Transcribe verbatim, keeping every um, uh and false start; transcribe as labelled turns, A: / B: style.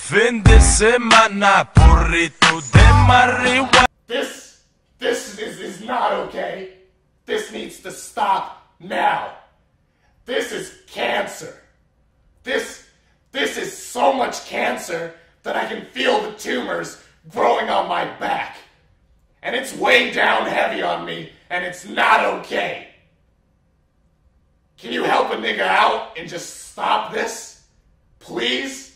A: Fin de semana, porrito de marihuana.
B: This, this is, is not okay. This needs to stop now. This is cancer. This, this is so much cancer that I can feel the tumors growing on my back. And it's weighing down heavy on me, and it's not okay. Can you help a nigga out and just stop this? Please?